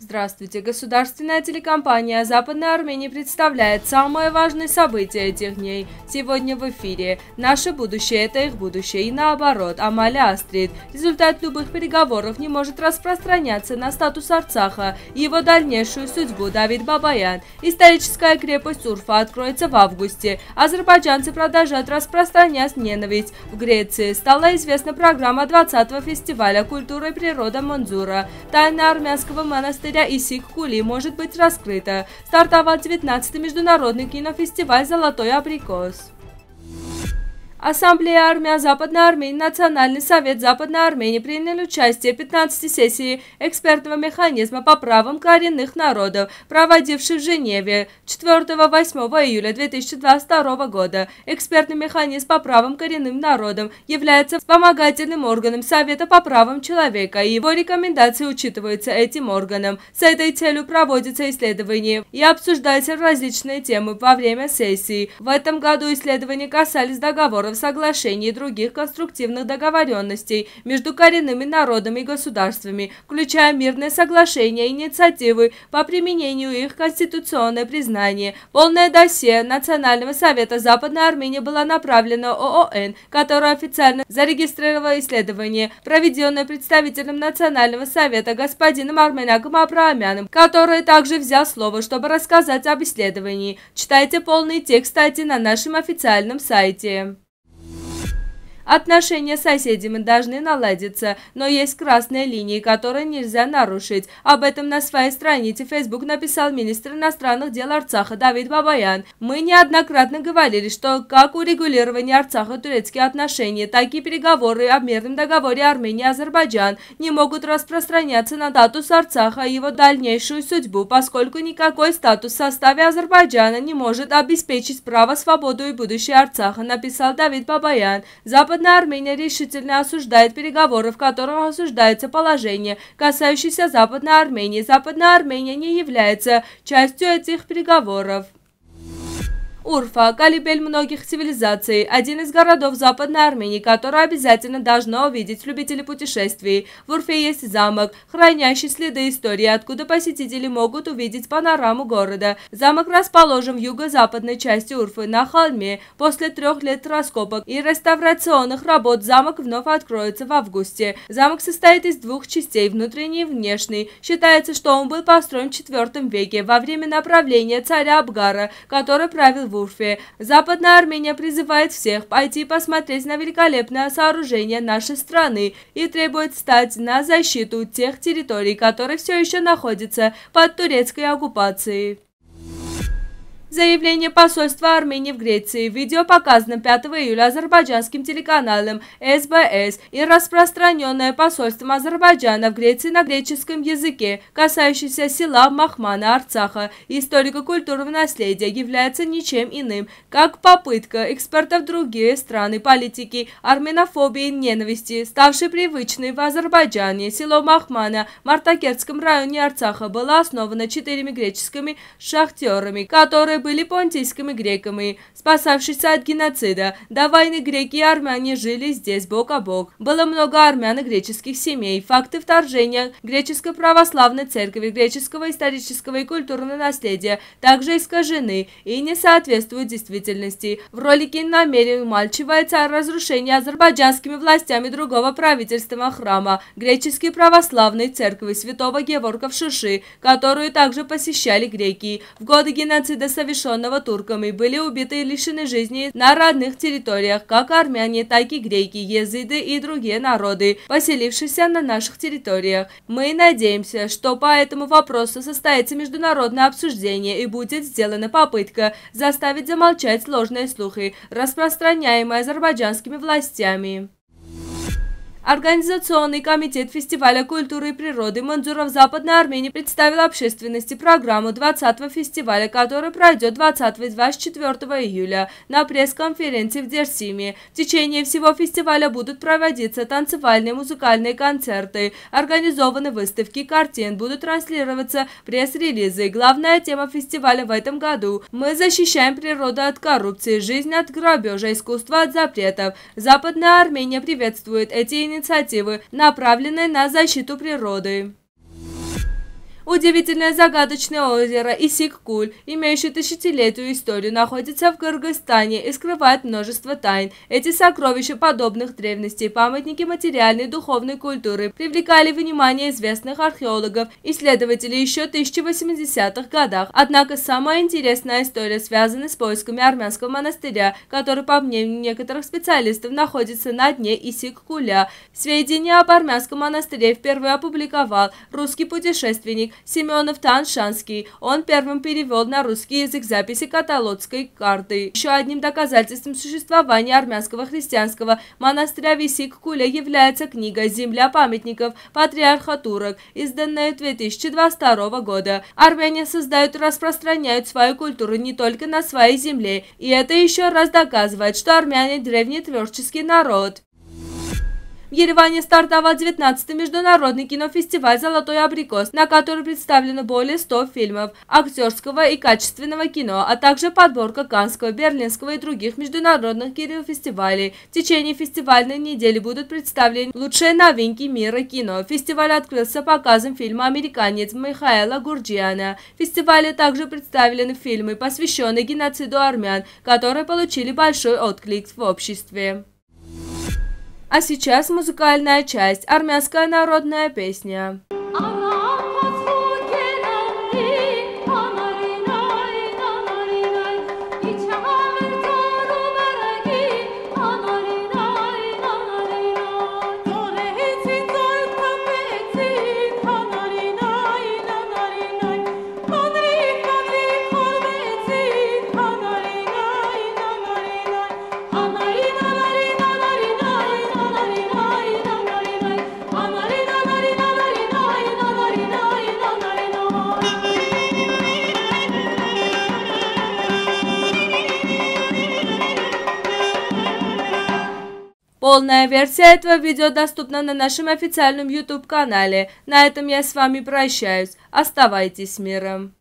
Здравствуйте! Государственная телекомпания «Западная Армения» представляет самые важные события этих дней. Сегодня в эфире «Наше будущее – это их будущее» и наоборот, Амалия Астрид. Результат любых переговоров не может распространяться на статус Арцаха и его дальнейшую судьбу. Давид Бабаян. Историческая крепость Урфа откроется в августе. Азербайджанцы продолжают распространять ненависть. В Греции стала известна программа 20-го фестиваля культуры и природы Манзура. Тайна армянского монастыря Исик-Кули может быть раскрыта. Стартовал 19-й международный кинофестиваль «Золотой абрикос». Ассамблея армян Западной Армении, Национальный совет Западной Армении приняли участие в 15 сессии экспертного механизма по правам коренных народов, проводившей в Женеве 4-8 июля 2022 года. Экспертный механизм по правам коренным народам является вспомогательным органом Совета по правам человека, и его рекомендации учитываются этим органом. С этой целью проводятся исследования и обсуждаются различные темы во время сессии. В этом году исследования касались договоров, соглашений и других конструктивных договоренностей между коренными народами и государствами, включая мирные соглашения и инициативы по применению их конституционное признание. Полное досье Национального совета Западной Армении было направлено ООН, которое официально зарегистрировало исследование, проведенное представителем Национального совета господином Арменаком Абраамяном, который также взял слово, чтобы рассказать об исследовании. Читайте полный текст статьи на нашем официальном сайте. Отношения с соседями должны наладиться, но есть красные линии, которые нельзя нарушить. Об этом на своей странице в Facebook написал министр иностранных дел Арцаха Давид Бабаян. Мы неоднократно говорили, что как урегулирование Арцаха-турецкие отношения, так и переговоры о мирном договоре Армении и Азербайджан не могут распространяться на статус Арцаха и его дальнейшую судьбу, поскольку никакой статус в составе Азербайджана не может обеспечить право, свободу и будущее Арцаха, написал Давид Бабаян. Западная Армения решительно осуждает переговоры, в которых осуждается положение, касающееся Западной Армении. Западная Армения не является частью этих переговоров. Урфа – колыбель многих цивилизаций, один из городов Западной Армении, который обязательно должно увидеть любители путешествий. В Урфе есть замок, хранящий следы истории, откуда посетители могут увидеть панораму города. Замок расположен в юго-западной части Урфы, на холме. После 3 лет раскопок и реставрационных работ замок вновь откроется в августе. Замок состоит из 2 частей, внутренней и внешней. Считается, что он был построен в IV веке, во время направления царя Абгара, который правил в Урфе. Западная Армения призывает всех пойти посмотреть на великолепное сооружение нашей страны и требует встать на защиту тех территорий, которые все еще находятся под турецкой оккупацией. Заявление посольства Армении в Греции. Видео показано 5 июля азербайджанским телеканалом СБС и распространенное посольством Азербайджана в Греции на греческом языке, касающееся села Махмана Арцаха. Историко-культурного наследия является ничем иным, как попытка экспертов в другие страны политики, арменофобии и ненависти, ставшей привычной в Азербайджане. Село Махмана в Мартакертском районе Арцаха было основано 4 греческими шахтерами, которые были понтийскими греками, спасавшиеся от геноцида. До войны греки и армяне жили здесь бок о бок. Было много армян и греческих семей. Факты вторжения греческой православной церкви, греческого исторического и культурного наследия также искажены и не соответствуют действительности. В ролике намеренно умалчивается о разрушении азербайджанскими властями другого правительственного храма, греческой православной церкви святого Геворга в Шуши, которую также посещали греки. В годы геноцида, совершенного турками, были убиты и лишены жизни на родных территориях как армяне, так и греки, езиды и другие народы, поселившиеся на наших территориях. Мы надеемся, что по этому вопросу состоится международное обсуждение и будет сделана попытка заставить замолчать ложные слухи, распространяемые азербайджанскими властями. Организационный комитет фестиваля культуры и природы Манзура в Западной Армении представил общественности программу 20-го фестиваля, который пройдет 20-24 июля на пресс-конференции в Дерсиме. В течение всего фестиваля будут проводиться танцевальные музыкальные концерты, организованы выставки картин, будут транслироваться пресс-релизы. Главная тема фестиваля в этом году – мы защищаем природу от коррупции, жизнь от грабежа, искусство от запретов. Западная Армения приветствует эти инициативы, направленные на защиту природы. Удивительное загадочное озеро Исик-Куль, имеющее тысячелетнюю историю, находится в Кыргызстане и скрывает множество тайн. Эти сокровища подобных древностей, памятники материальной и духовной культуры, привлекали внимание известных археологов, исследователей еще в 1080-х годах. Однако самая интересная история связана с поисками армянского монастыря, который, по мнению некоторых специалистов, находится на дне Исик-Куля. Сведения об армянском монастыре впервые опубликовал русский путешественник Семенов Таншанский. Он первым перевел на русский язык записи каталогской карты. Еще одним доказательством существования армянского христианского монастыря в Исик-Куле является книга «Земля памятников патриарха турок», изданная в 2022 года. Армяне создают и распространяют свою культуру не только на своей земле, и это еще раз доказывает, что армяне древний творческий народ. В Ереване стартовал 19-й международный кинофестиваль «Золотой абрикос», на который представлено более 100 фильмов актерского и качественного кино, а также подборка Каннского, Берлинского и других международных кинофестивалей. В течение фестивальной недели будут представлены лучшие новинки мира кино. Фестиваль открылся показом фильма «Американец» Михаэла Гурджиана. В фестивале также представлены фильмы, посвященные геноциду армян, которые получили большой отклик в обществе. А сейчас музыкальная часть, армянская народная песня. Полная версия этого видео доступна на нашем официальном YouTube-канале. На этом я с вами прощаюсь. Оставайтесь с миром.